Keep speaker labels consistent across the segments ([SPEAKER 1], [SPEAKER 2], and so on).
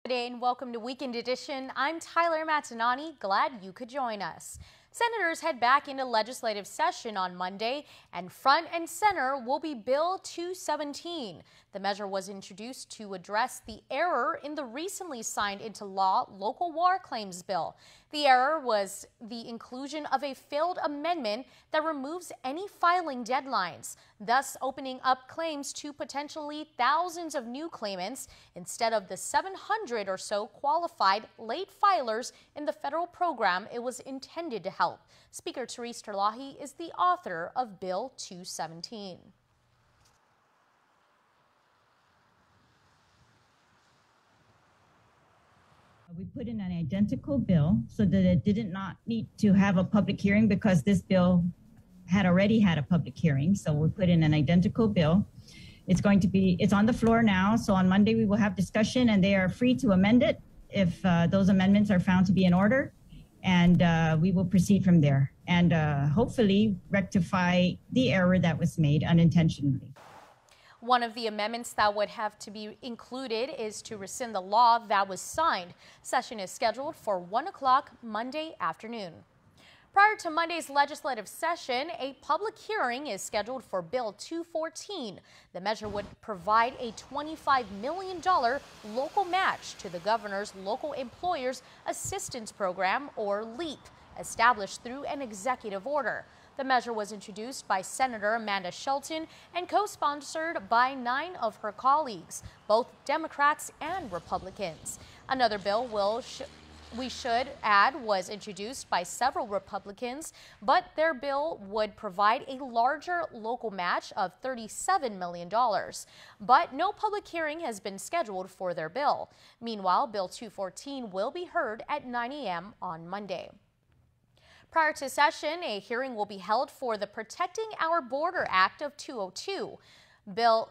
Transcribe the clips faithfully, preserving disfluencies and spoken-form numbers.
[SPEAKER 1] Good day and welcome to Weekend Edition. I'm Tyler Matanani. Glad you could join us. Senators head back into legislative session on Monday, and front and center will be Bill two seventeen. The measure was introduced to address the error in the recently signed into law local war claims bill. The error was the inclusion of a failed amendment that removes any filing deadlines, thus opening up claims to potentially thousands of new claimants instead of the seven hundred or so qualified late filers in the federal program it was intended to help. Speaker Therese Terlahi is the author of Bill two seventeen.
[SPEAKER 2] We put in an identical bill so that it did not need to have a public hearing because this bill had already had a public hearing. So we put in an identical bill. It's going to be, it's on the floor now. So on Monday we will have discussion and they are free to amend it if uh, those amendments are found to be in order. And uh, we will proceed from there and uh, hopefully rectify the error that was made unintentionally.
[SPEAKER 1] One of the amendments that would have to be included is to rescind the law that was signed. Session is scheduled for one o'clock Monday afternoon. Prior to Monday's legislative session, a public hearing is scheduled for Bill two fourteen. The measure would provide a twenty-five million dollars local match to the governor's Local Employers Assistance Program, or LEAP, established through an executive order. The measure was introduced by Senator Amanda Shelton and co-sponsored by nine of her colleagues, both Democrats and Republicans. Another bill will sh we should add was introduced by several Republicans, but their bill would provide a larger local match of thirty-seven million dollars. But no public hearing has been scheduled for their bill. Meanwhile, Bill two fourteen will be heard at nine A M on Monday. Prior to session, a hearing will be held for the Protecting Our Border Act of two oh two. Bill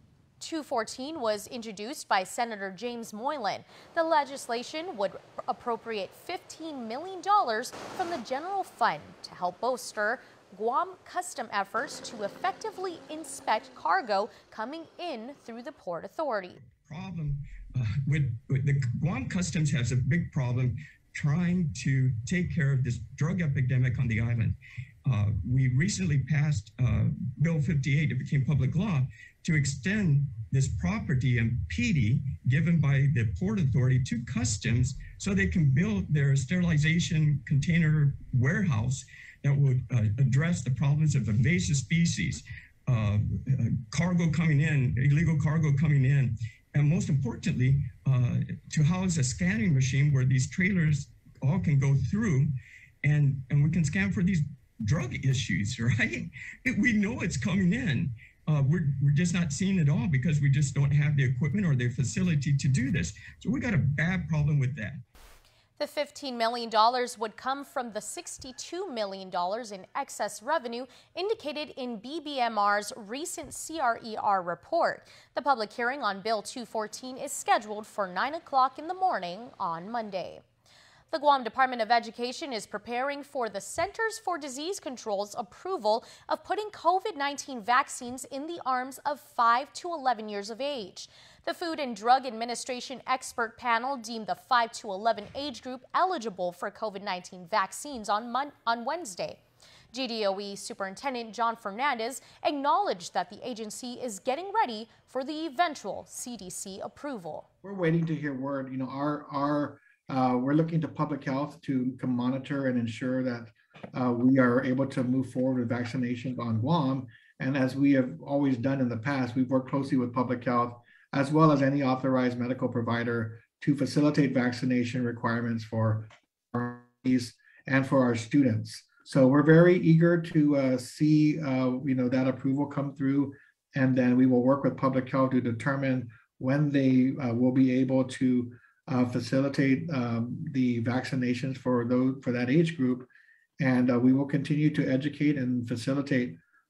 [SPEAKER 1] two fourteen was introduced by Senator James Moylan. The legislation would appropriate fifteen million dollars from the general fund to help bolster Guam custom efforts to effectively inspect cargo coming in through the Port Authority.
[SPEAKER 3] Problem uh, with, with the Guam Customs has a big problem trying to take care of this drug epidemic on the island. Uh, we recently passed uh, Bill fifty-eight, it became public law, to extend this property and P D given by the Port Authority to Customs so they can build their sterilization container warehouse that would uh, address the problems of invasive species, uh, uh, cargo coming in, illegal cargo coming in, and most importantly, uh, to house a scanning machine where these trailers all can go through and, and we can scan for these drug issues, right? It, we know it's coming in. Uh, we're, we're just not seeing it all because we just don't have the equipment or the facility to do this. So we got a bad problem with that.
[SPEAKER 1] The fifteen million dollars would come from the sixty-two million dollars in excess revenue indicated in B B M R's recent C R E R report. The public hearing on Bill two fourteen is scheduled for nine o'clock in the morning on Monday. The Guam Department of Education is preparing for the Centers for Disease Control's approval of putting COVID nineteen vaccines in the arms of five to eleven years of age. The Food and Drug Administration expert panel deemed the five to eleven age group eligible for COVID nineteen vaccines on, Mon on Wednesday. G D O E Superintendent John Fernandez acknowledged that the agency is getting ready for the eventual C D C approval.
[SPEAKER 4] We're waiting to hear word. You know, our our Uh, we're looking to public health to, to monitor and ensure that uh, we are able to move forward with vaccinations on Guam. And as we have always done in the past, we've worked closely with public health as well as any authorized medical provider to facilitate vaccination requirements for our employees and for our students. So we're very eager to uh, see uh, you know, that approval come through, and then we will work with public health to determine when they uh, will be able to Uh, facilitate um, the vaccinations for those for that age group, and uh, we will continue to educate and facilitate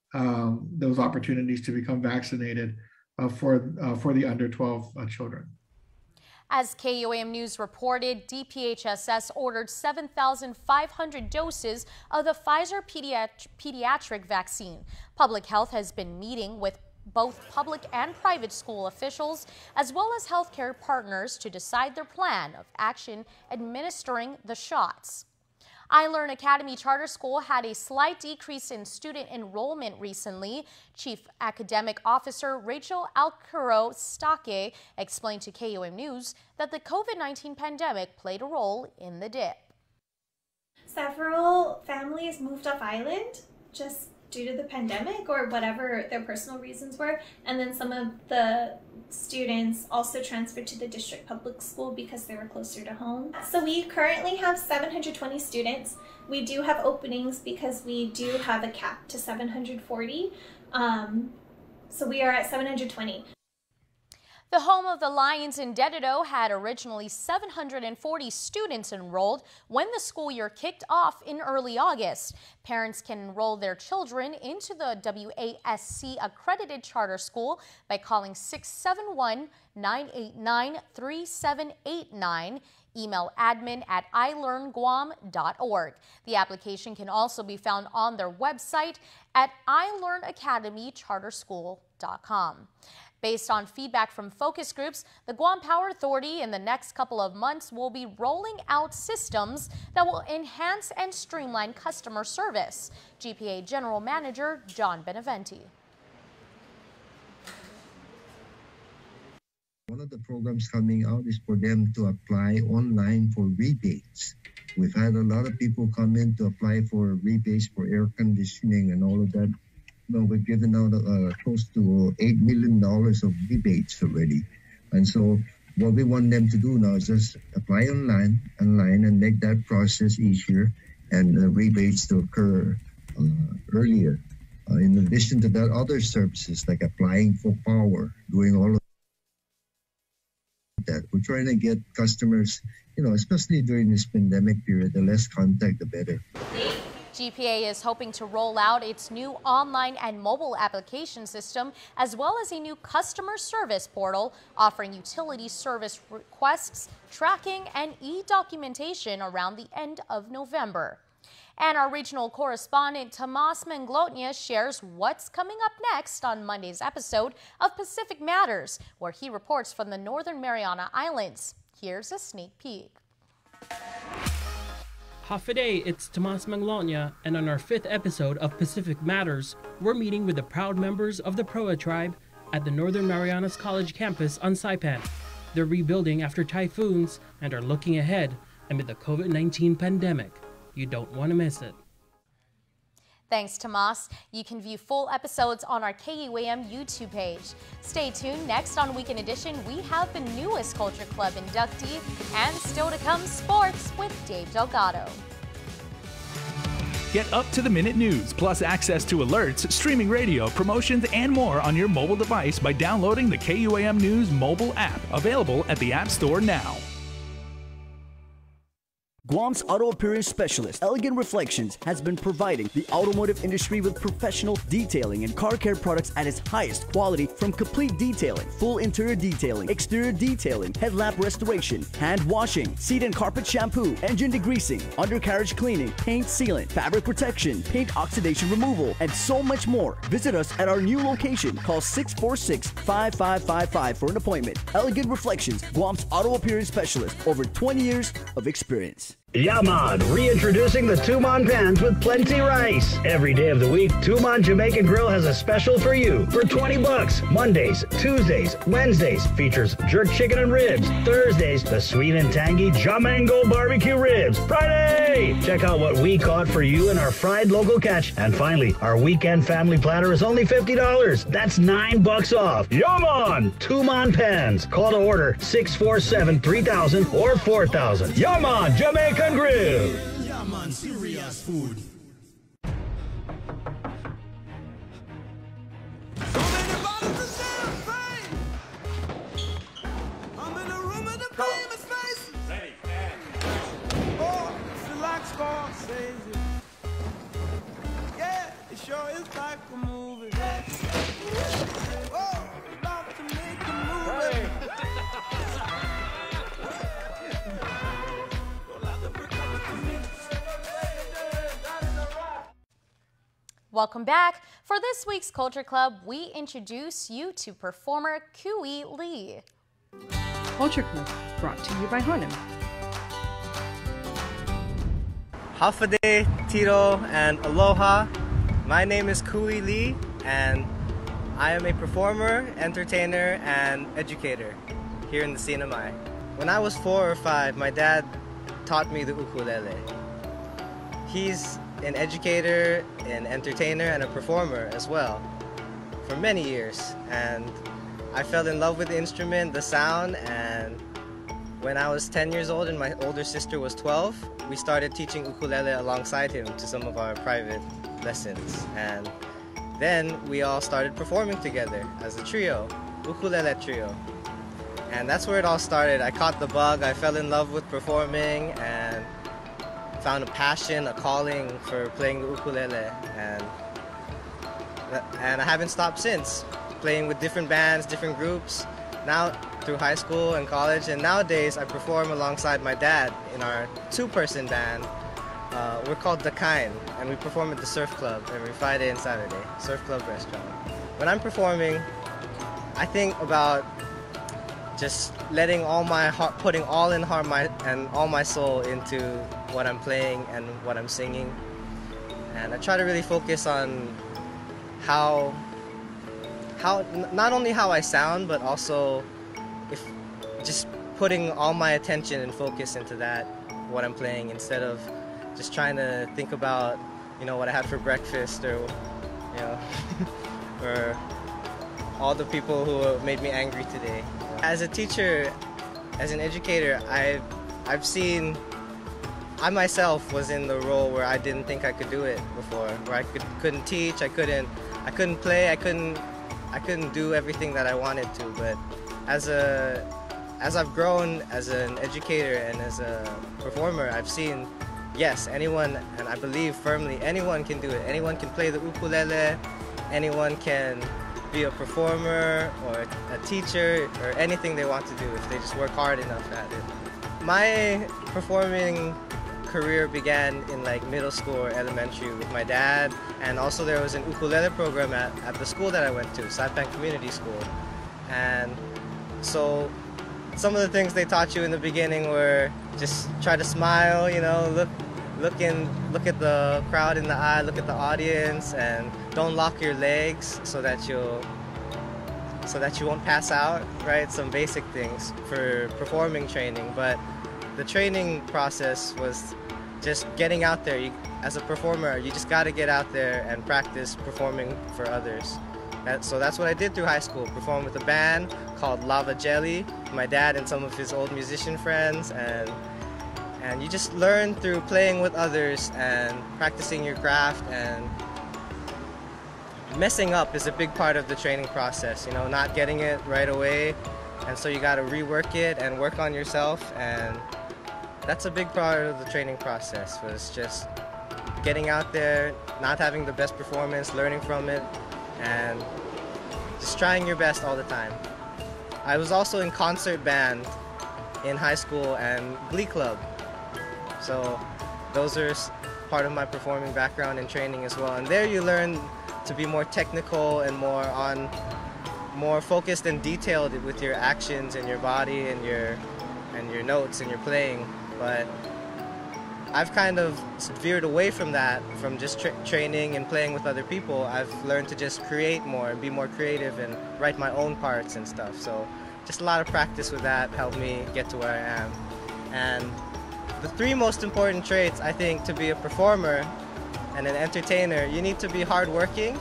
[SPEAKER 4] um, those opportunities to become vaccinated uh, for uh, for the under twelve uh, children.
[SPEAKER 1] As K U A M News reported, D P H S S ordered seven thousand five hundred doses of the Pfizer pediat- pediatric vaccine. Public Health has been meeting with both public and private school officials, as well as healthcare partners, to decide their plan of action administering the shots. iLearn Academy Charter School had a slight decrease in student enrollment recently. Chief Academic Officer Rachel Alcaro-Stake explained to K U A M News that the COVID nineteen pandemic played a role in the dip.
[SPEAKER 5] Several families moved off island just due to the pandemic or whatever their personal reasons were, and then some of the students also transferred to the district public school because they were closer to home. So we currently have seven hundred twenty students. We do have openings because we do have a cap to seven hundred forty. Um, so we are at seven hundred twenty.
[SPEAKER 1] The home of the Lions in Dededo had originally seven hundred forty students enrolled when the school year kicked off in early August. Parents can enroll their children into the W A S C accredited charter school by calling six seven one, nine eight nine, three seven eight nine. Email admin at i learn guam dot org. The application can also be found on their website at i learn academy charter school dot com. Based on feedback from focus groups, the Guam Power Authority in the next couple of months will be rolling out systems that will enhance and streamline customer service. G P A General Manager John Beneventi.
[SPEAKER 6] One of the programs coming out is for them to apply online for rebates. We've had a lot of people come in to apply for rebates for air conditioning and all of that. No, we've given out uh, close to eight million dollars of rebates already. And so what we want them to do now is just apply online, online and make that process easier and uh, rebates to occur uh, earlier. Uh, in addition to that, other services like applying for power, doing all of that. We're trying to get customers, you know, especially during this pandemic period, the less contact, the better.
[SPEAKER 1] G P A is hoping to roll out its new online and mobile application system, as well as a new customer service portal offering utility service requests, tracking, and e-documentation around the end of November. And our regional correspondent Tomas Manglotnia shares what's coming up next on Monday's episode of Pacific Matters, where he reports from the Northern Mariana Islands. Here's a sneak peek.
[SPEAKER 7] Hafiday, it's Tomas Manglotnia, and on our fifth episode of Pacific Matters, we're meeting with the proud members of the Proa tribe at the Northern Marianas College campus on Saipan. They're rebuilding after typhoons and are looking ahead amid the COVID nineteen pandemic. You don't want to miss it.
[SPEAKER 1] Thanks, Tomas. You can view full episodes on our K U A M YouTube page. Stay tuned. Next on Weekend Edition, we have the newest Culture Club inductee, and still to come, sports with Dave Delgado.
[SPEAKER 8] Get up-to-the-minute news, plus access to alerts, streaming radio, promotions, and more on your mobile device by downloading the K U A M News mobile app, available at the App Store now.
[SPEAKER 9] Guam's auto appearance specialist, Elegant Reflections, has been providing the automotive industry with professional detailing and car care products at its highest quality, from complete detailing, full interior detailing, exterior detailing, headlamp restoration, hand washing, seat and carpet shampoo, engine degreasing, undercarriage cleaning, paint sealant, fabric protection, paint oxidation removal, and so much more. Visit us at our new location. Call six four six, five five five five for an appointment. Elegant Reflections, Guam's auto appearance specialist, over twenty years of experience.
[SPEAKER 10] Yaman, reintroducing the Tuman pans with plenty rice. Every day of the week, Tuman Jamaican Grill has a special for you for twenty bucks. Mondays, Tuesdays, Wednesdays features jerk chicken and ribs. Thursdays, the sweet and tangy Jamango barbecue ribs. Friday, check out what we caught for you in our fried local catch. And finally, our weekend family platter is only fifty dollars. That's nine bucks off. Yaman, Tuman pans. Call to order six four seven, three thousand or four thousand. Yaman Jamaican Grill.
[SPEAKER 11] Yeah, man, serious food. I'm in a room with a famous face. Oh, she likes Scorsese. Yeah, it sure is like a movie. Oh, love to make a movie.
[SPEAKER 1] Welcome back. For this week's Culture Club, we introduce you to performer Kui Lee.
[SPEAKER 12] Culture Club, brought to you by Hanem.
[SPEAKER 13] Hafade, Tiro, and Aloha. My name is Kui Lee, and I am a performer, entertainer, and educator here in the Sinamai. When I was four or five, my dad taught me the ukulele. He's an educator, an entertainer, and a performer as well for many years. And I fell in love with the instrument, the sound, and when I was ten years old and my older sister was twelve, we started teaching ukulele alongside him to some of our private lessons. And then we all started performing together as a trio, ukulele trio. And that's where it all started. I caught the bug, I fell in love with performing, and found a passion, a calling for playing the ukulele, and and I haven't stopped since, playing with different bands, different groups, now through high school and college, and nowadays I perform alongside my dad in our two-person band. Uh, we're called The Kind, and we perform at the Surf Club every Friday and Saturday, Surf Club restaurant. When I'm performing, I think about just letting all my heart, putting all in heart my, and all my soul into what I'm playing and what I'm singing. And I try to really focus on how, how not only how I sound, but also if just putting all my attention and focus into that, what I'm playing, instead of just trying to think about, you know, what I had for breakfast, or, you know, or all the people who made me angry today. As a teacher, as an educator, I've, I've seen, I myself was in the role where I didn't think I could do it before, where I could, couldn't teach, I couldn't, I couldn't play, I couldn't, I couldn't do everything that I wanted to. But as a, as I've grown as an educator and as a performer, I've seen, yes, anyone, and I believe firmly, anyone can do it. Anyone can play the ukulele, anyone can be a performer or a teacher or anything they want to do if they just work hard enough at it. My performing career began in like middle school or elementary with my dad, and also there was an ukulele program at, at the school that I went to, Saipan Community School. And so some of the things they taught you in the beginning were just try to smile, you know, look Look in, look at the crowd in the eye, look at the audience, and don't lock your legs so that you'll, so that you won't pass out, right? Some basic things for performing training, but the training process was just getting out there. You, as a performer, you just got to get out there and practice performing for others. That, so that's what I did through high school, perform with a band called Lava Jelly, my dad and some of his old musician friends, and And you just learn through playing with others and practicing your craft, and messing up is a big part of the training process, you know, not getting it right away. And so you got to rework it and work on yourself, and that's a big part of the training process, was just getting out there, not having the best performance, learning from it, and just trying your best all the time. I was also in concert band in high school and glee club. So those are part of my performing background and training as well. And there you learn to be more technical and more on, more focused and detailed with your actions and your body and your, and your notes and your playing. But I've kind of veered away from that, from just tra training and playing with other people. I've learned to just create more and be more creative and write my own parts and stuff. So just a lot of practice with that helped me get to where I am. And the three most important traits, I think, to be a performer and an entertainer: you need to be hardworking,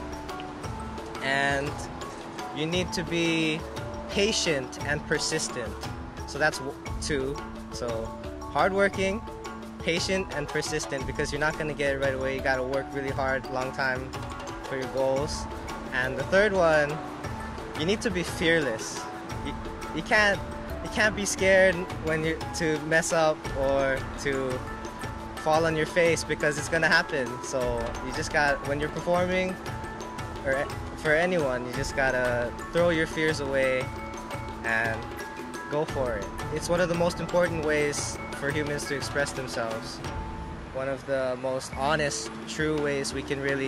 [SPEAKER 13] and you need to be patient and persistent. So that's two. So hardworking, patient, and persistent, because you're not going to get it right away. You got to work really hard, long time for your goals. And the third one, you need to be fearless. You, you can't You can't be scared when you to mess up or to fall on your face, because it's gonna happen. So you just got, when you're performing, or for anyone, you just gotta throw your fears away and go for it. It's one of the most important ways for humans to express themselves. One of the most honest, true ways we can really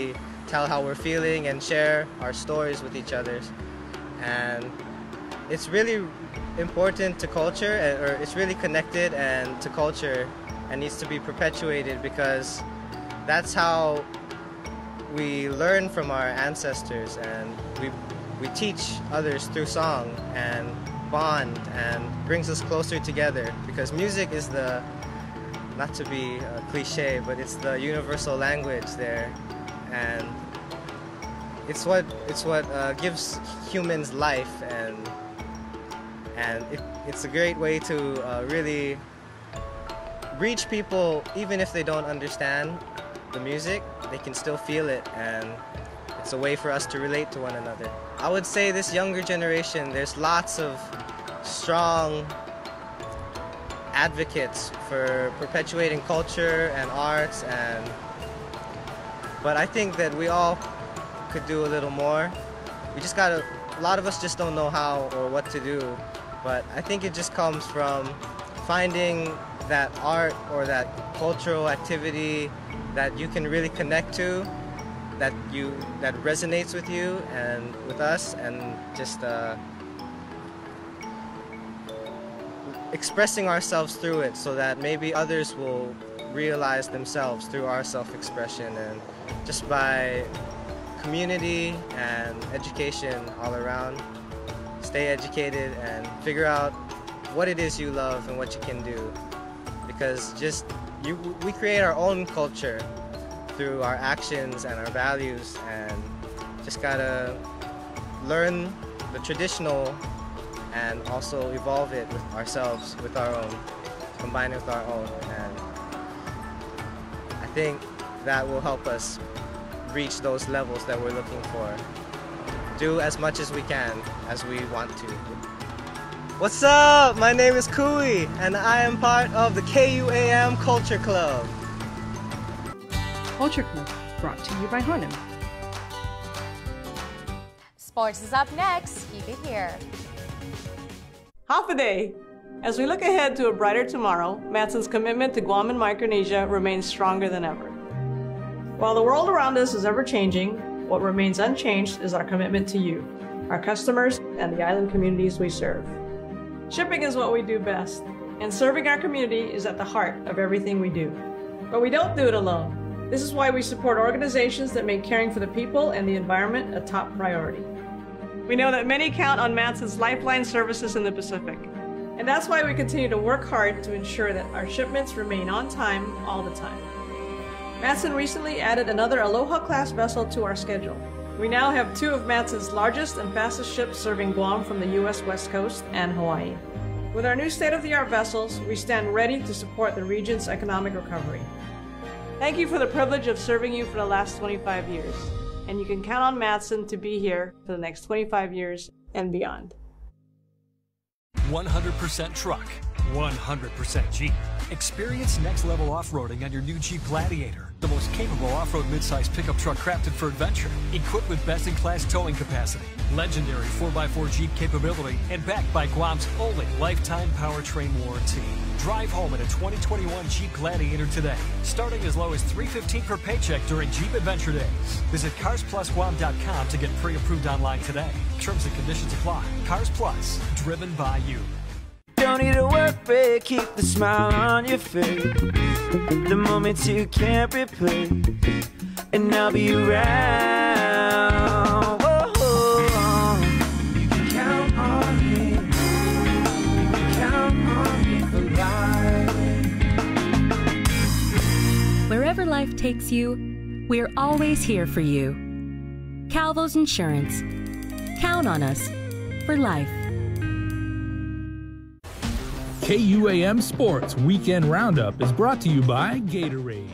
[SPEAKER 13] tell how we're feeling and share our stories with each other. And it's really important to culture, or it's really connected and to culture, and needs to be perpetuated, because that's how we learn from our ancestors, and we we teach others through song and bond, and brings us closer together, because music is the, not to be a cliche, but it's the universal language there, and it's what it's what uh, gives humans life, and and it, it's a great way to uh, really reach people. Even if they don't understand the music, they can still feel it, and it's a way for us to relate to one another. I would say this younger generation, there's lots of strong advocates for perpetuating culture and arts, and but I think that we all could do a little more. We just gotta, a lot of us just don't know how or what to do, but I think it just comes from finding that art or that cultural activity that you can really connect to, that you that resonates with you and with us, and just uh, expressing ourselves through it, so that maybe others will realize themselves through our self-expression, and just by community and education all around. Stay educated and figure out what it is you love and what you can do, because just you we create our own culture through our actions and our values, and just gotta learn the traditional and also evolve it with ourselves, with our own, combine it with our own, and I think that will help us reach those levels that we're looking for. Do as much as we can, as we want to. What's up? My name is Kui, and I am part of the K U A M Culture Club.
[SPEAKER 12] Culture Club, brought to you by Hanem.
[SPEAKER 1] Sports is up next. Keep it here.
[SPEAKER 14] Half a day. As we look ahead to a brighter tomorrow, Matson's commitment to Guam and Micronesia remains stronger than ever. While the world around us is ever-changing, what remains unchanged is our commitment to you, our customers, and the island communities we serve. Shipping is what we do best, and serving our community is at the heart of everything we do. But we don't do it alone. This is why we support organizations that make caring for the people and the environment a top priority. We know that many count on Matson's lifeline services in the Pacific, and that's why we continue to work hard to ensure that our shipments remain on time all the time. Matson recently added another Aloha-class vessel to our schedule. We now have two of Matson's largest and fastest ships serving Guam from the U S West Coast and Hawaii. With our new state-of-the-art vessels, we stand ready to support the region's economic recovery. Thank you for the privilege of serving you for the last twenty-five years, and you can count on Matson to be here for the next twenty-five years and beyond.
[SPEAKER 15] one hundred percent truck, one hundred percent Jeep. Experience next-level off-roading on your new Jeep Gladiator, the most capable off-road midsize pickup truck crafted for adventure, equipped with best-in-class towing capacity, legendary four by four Jeep capability, and backed by Guam's only lifetime powertrain warranty. Drive home in a twenty twenty-one Jeep Gladiator today, starting as low as three hundred fifteen dollars per paycheck during Jeep Adventure Days. Visit cars plus guam dot com to get pre-approved online today. Terms and conditions apply. Cars Plus, driven by you.
[SPEAKER 11] Don't need a work break, keep the smile on your face. The moments you can't replace, and I'll be around. Whoa, you can count on me. You can count on me for life.
[SPEAKER 16] Wherever life takes you, we're always here for you. Calvo's Insurance. Count on us for life.
[SPEAKER 8] K U A M Sports Weekend Roundup is brought to you by Gatorade.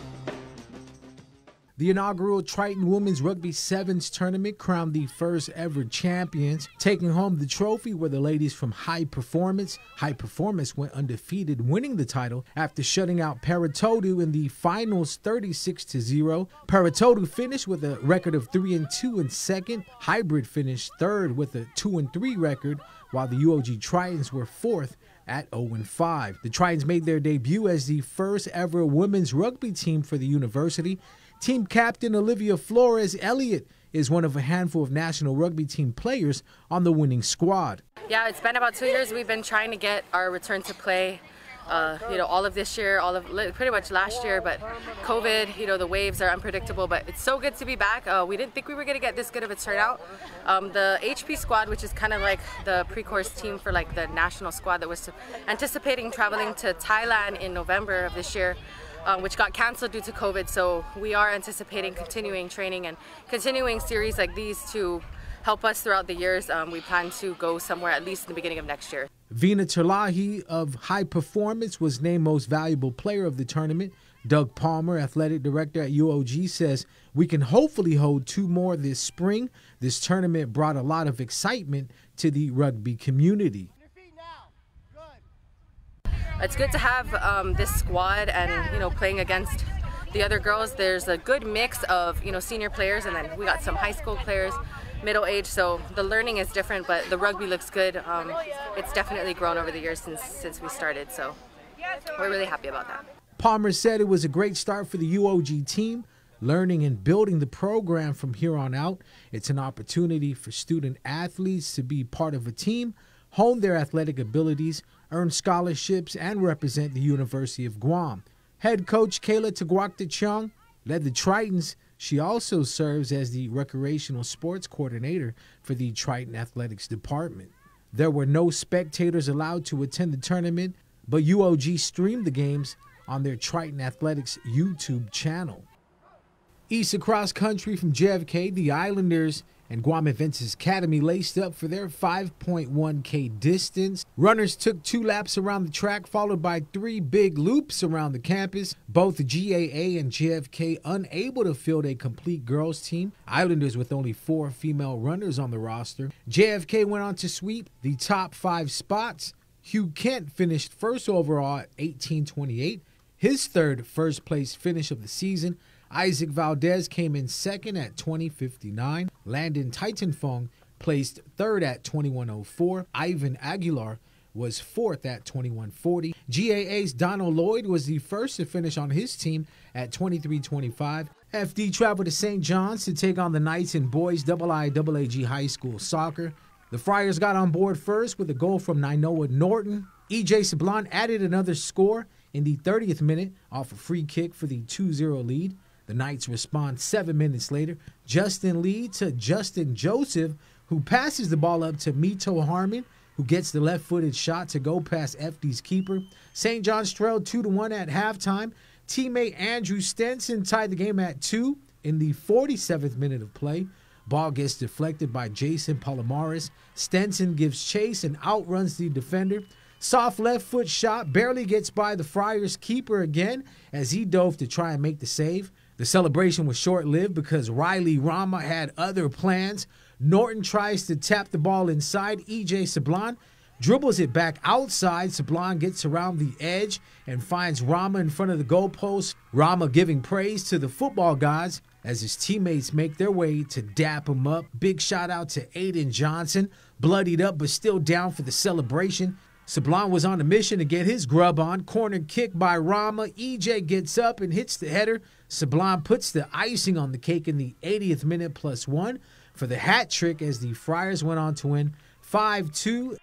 [SPEAKER 17] The inaugural Triton Women's Rugby Sevens tournament crowned the first ever champions. Taking home the trophy were the ladies from High Performance. High Performance went undefeated, winning the title after shutting out Paratodu in the finals thirty-six to zero. Paratodu finished with a record of three and two in second. Hybrid finished third with a two and three record, while the U O G Tritons were fourth at oh and five. The Tritons made their debut as the first ever women's rugby team for the university. Team captain Olivia Flores Elliott is one of a handful of national rugby team players on the winning squad.
[SPEAKER 18] Yeah, it's been about two years we've been trying to get our return to play. Uh, you know, all of this year, all of pretty much last year, but COVID, you know, the waves are unpredictable, but it's so good to be back. Uh, we didn't think we were going to get this good of a turnout. Um, the H P squad, which is kind of like the pre-course team for like the national squad that was anticipating traveling to Thailand in November of this year, um, which got canceled due to COVID. So we are anticipating continuing training and continuing series like these to help us throughout the years. Um, we plan to go somewhere at least in the beginning of next year.
[SPEAKER 17] Vina Terlahi of High Performance was named Most Valuable Player of the tournament. Doug Palmer, athletic director at U O G, says we can hopefully hold two more this spring. This tournament brought a lot of excitement to the rugby community.
[SPEAKER 18] It's good to have um, this squad and, you know, playing against the other girls. There's a good mix of, you know, senior players, and then we got some high school players, middle age, so the learning is different, but the rugby looks good. Um, it's definitely grown over the years since since we started, so we're really happy about that.
[SPEAKER 17] Palmer said it was a great start for the U O G team, learning and building the program from here on out. It's an opportunity for student athletes to be part of a team, hone their athletic abilities, earn scholarships, and represent the University of Guam. Head coach Kayla Taguakta Chung led the Tritons. She also serves as the recreational sports coordinator for the Triton Athletics Department. There were no spectators allowed to attend the tournament, but U O G streamed the games on their Triton Athletics YouTube channel. East across country from J F K, the Islanders and Guam Adventist Academy laced up for their five point one K distance. Runners took two laps around the track, followed by three big loops around the campus. Both G A A and J F K unable to field a complete girls team. Islanders with only four female runners on the roster. J F K went on to sweep the top five spots. Hugh Kent finished first overall at eighteen twenty-eight, his third first place finish of the season. Isaac Valdez came in second at twenty fifty-nine. Landon Titanfong placed third at twenty-one oh four. Ivan Aguilar was fourth at twenty-one forty. G A A's Donald Lloyd was the first to finish on his team at twenty-three twenty-five. F D traveled to Saint John's to take on the Knights in boys I I A A G high school soccer. The Friars got on board first with a goal from Nainoa Norton. E J Sablon added another score in the thirtieth minute off a free kick for the two zero lead. The Knights respond seven minutes later. Justin Lee to Justin Joseph, who passes the ball up to Mito Harmon, who gets the left-footed shot to go past F D's keeper. Saint John's trailed two to one at halftime. Teammate Andrew Stenson tied the game at two in the forty-seventh minute of play. Ball gets deflected by Jason Palomares. Stenson gives chase and outruns the defender. Soft left foot shot barely gets by the Friars keeper again as he dove to try and make the save. The celebration was short-lived because Riley Rama had other plans. Norton tries to tap the ball inside. E J Sablon dribbles it back outside. Sablon gets around the edge and finds Rama in front of the goalpost. Rama giving praise to the football gods as his teammates make their way to dap him up. Big shout out to Aiden Johnson, bloodied up but still down for the celebration. Sablon was on a mission to get his grub on. Corner kick by Rama. E J gets up and hits the header. Sablon puts the icing on the cake in the eightieth minute plus one for the hat trick as the Friars went on to win five two.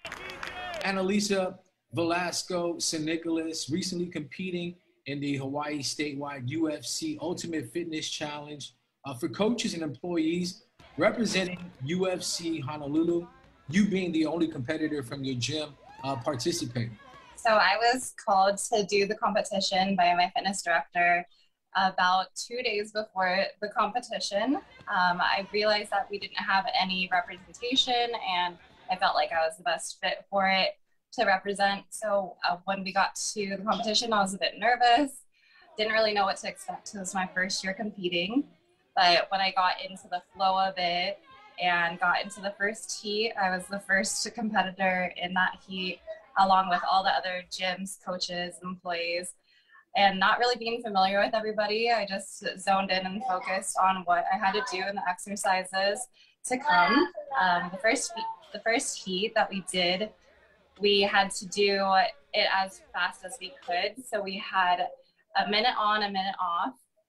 [SPEAKER 17] Annalisa Velasco San Nicolas recently competing in the Hawaii statewide U F C Ultimate Fitness Challenge uh, for coaches and employees representing U F C Honolulu, you being the only competitor from your gym uh, participating.
[SPEAKER 19] So I was called to do the competition by my fitness director about two days before the competition. Um, I realized that we didn't have any representation and I felt like I was the best fit for it to represent. So uh, when we got to the competition, I was a bit nervous, didn't really know what to expect. This was my first year competing, but when I got into the flow of it and got into the first heat, I was the first competitor in that heat, along with all the other gyms, coaches, employees. And not really being familiar with everybody, I just zoned in and focused on what I had to do in the exercises to come. Um, the first the first heat that we did, we had to do it as fast as we could. So we had a minute on, a minute off,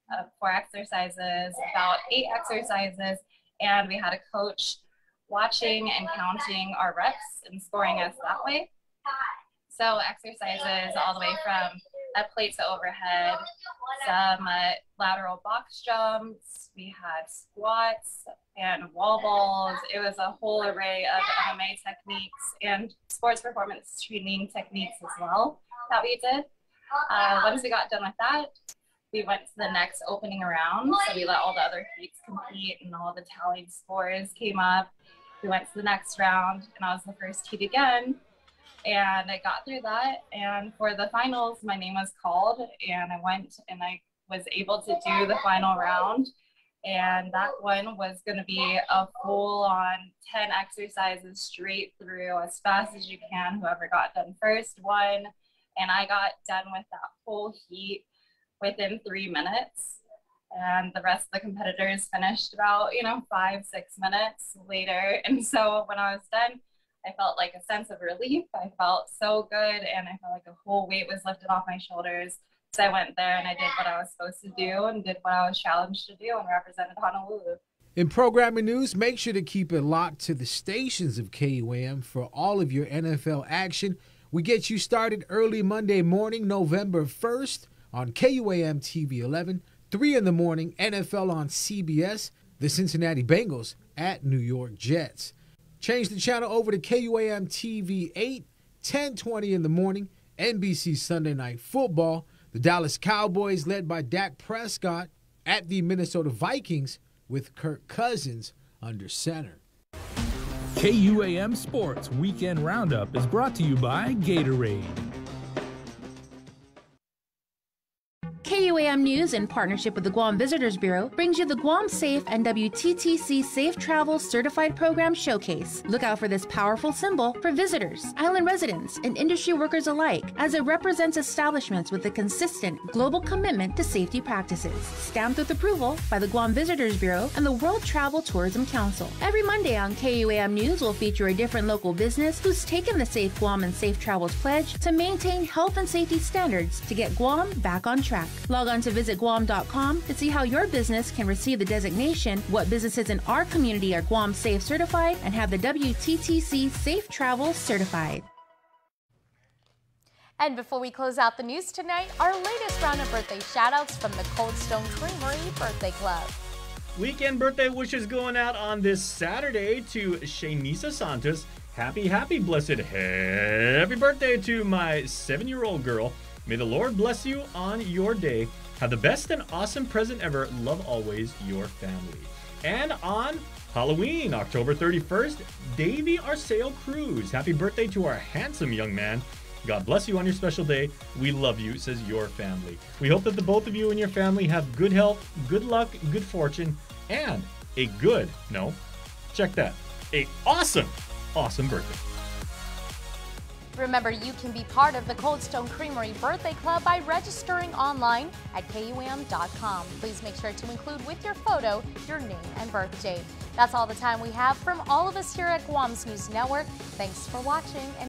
[SPEAKER 19] uh, four exercises, about eight exercises, and we had a coach watching and counting our reps and scoring us that way. So exercises all the way from a plate to overhead, some uh, lateral box jumps, we had squats and wall balls. It was a whole array of M M A techniques and sports performance training techniques as well that we did. Uh, once we got done with that, we went to the next opening round. So we let all the other heats compete and all the tallied scores came up. We went to the next round and I was the first heat again. And I got through that. And for the finals, my name was called and I went and I was able to do the final round. And that one was going to be a full on ten exercises straight through as fast as you can. Whoever got done first won. And I got done with that whole heat within three minutes. And the rest of the competitors finished about, you know, five, six minutes later. And so when I was done, I felt like a sense of relief. I felt so good and I felt like a whole weight was lifted off my shoulders. So I went there and I did what I was supposed to do and did what I was challenged to do and represented Honolulu.
[SPEAKER 17] In programming news, make sure to keep it locked to the stations of K U A M for all of your N F L action. We get you started early Monday morning, November first on K U A M T V eleven, three in the morning, N F L on C B S, the Cincinnati Bengals at New York Jets. Change the channel over to K U A M T V eight, ten twenty in the morning, N B C Sunday Night Football. The Dallas Cowboys, led by Dak Prescott, at the Minnesota Vikings with Kirk Cousins under center.
[SPEAKER 8] K U A M Sports Weekend Roundup is brought to you by Gatorade.
[SPEAKER 1] K U A M News, in partnership with the Guam Visitors Bureau, brings you the Guam Safe and W T T C Safe Travel Certified Program Showcase. Look out for this powerful symbol for visitors, island residents, and industry workers alike, as it represents establishments with a consistent global commitment to safety practices. Stamped with approval by the Guam Visitors Bureau and the World Travel Tourism Council. Every Monday on K U A M News will feature a different local business who's taken the Safe Guam and Safe Travels pledge to maintain health and safety standards to get Guam back on track. Log on to visit guam dot com to see how your business can receive the designation, what businesses in our community are Guam Safe certified, and have the W T T C Safe Travel certified. And before we close out the news tonight, our latest round of birthday shout-outs from the Cold Stone Creamery Birthday Club.
[SPEAKER 20] Weekend birthday wishes going out on this Saturday to Shanisa Santos. Happy, happy, blessed, happy birthday to my seven-year-old girl. May the Lord bless you on your day. Have the best and awesome present ever. Love always, your family. And on Halloween, October thirty-first, Davey Arceo Cruz. Happy birthday to our handsome young man. God bless you on your special day. We love you, says your family. We hope that the both of you and your family have good health, good luck, good fortune, and a good, no, check that, a awesome, awesome birthday. Remember, you can be part of the Cold Stone Creamery Birthday Club by registering online at K U A M dot com. Please make sure to include with your photo your name and birthday. That's all the time we have from all of us here at Guam's News Network. Thanks for watching. And